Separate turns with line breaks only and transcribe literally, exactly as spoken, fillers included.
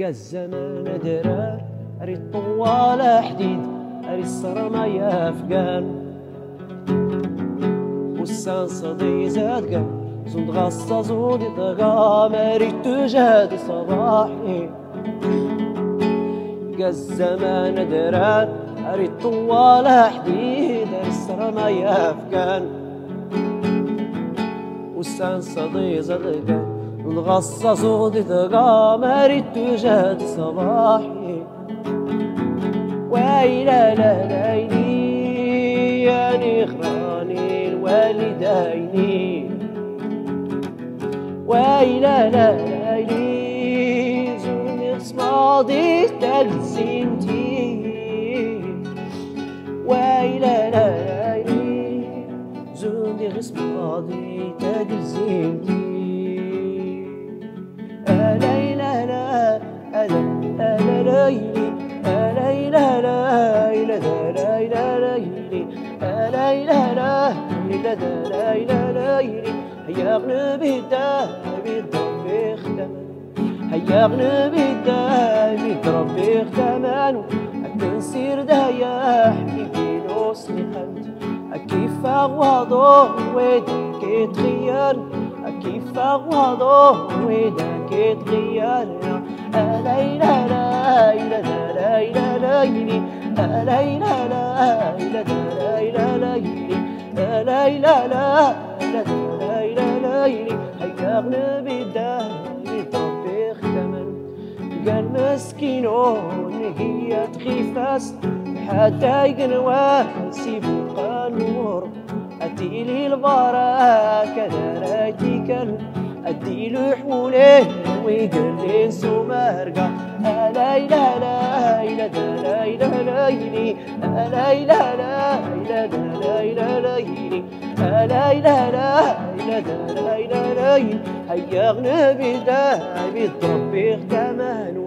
قا الزمان درار أري الطوال حديد أري الصرمة يا أفقان والسان صدي زاد قا زود غصة زود طقام أري تجاد صباحي قا الزمان درار أري الطوال حديد أري الصرمة يا أفقان والسان صدي زاد قا الغصة صوتي تقام أريد تجاد صباحي ويلا لا ليلي يعني إخواني الوالدين ويلا لا ليلي زوني صمادي تلزمتي ويلا لا ليلي زوني صمادي تلزمتي أليلا لا ألا ليلي أليلا لا إلى ليلى ليلي أليلا لا إلى ليلى ليلي هيا غنبي الدهبي ضربي ختمان هيا غنبي الدهبي ضربي ختمان أكنسير دهيا حبيبي نوصلي خلت كيف أغوضو ويدك يتغير كيف أغوضو ويدك يتغير أليلا لا إلى ليلى ليلي أليلا لا إلى ليلى ليلي أليلا لا إلى ليلى ليلي هيا غنبي الدهبي ضربي ختمان قال مسكينون هي تخيفاس حتى يقنواه سيبو قانور أديلي البركة دارتي كان أديلو حوله ويقلي سمرقة أليلا لا إلى ليلى ليلي أليلا لا إلى ليلى ليلي أليلا لا إلى ليلى ليلي هيا غنبي دهبي ضربي ختمان